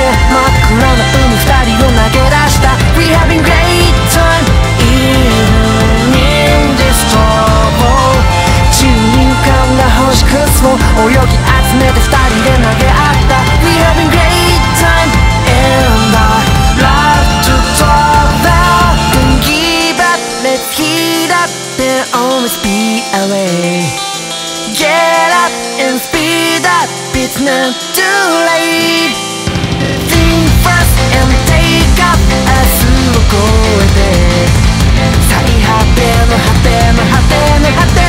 真っ暗な海二人を投げ出した We having great time even in this trouble 宙に浮かんだ星屑を泳ぎ集めて二人で投げ合った We having great time and I love to talk about Don't give up, let's heat up and always be away Get up and speed up, it's not too late Think fast and take up 明日を越えて最果ての果ての果ての果て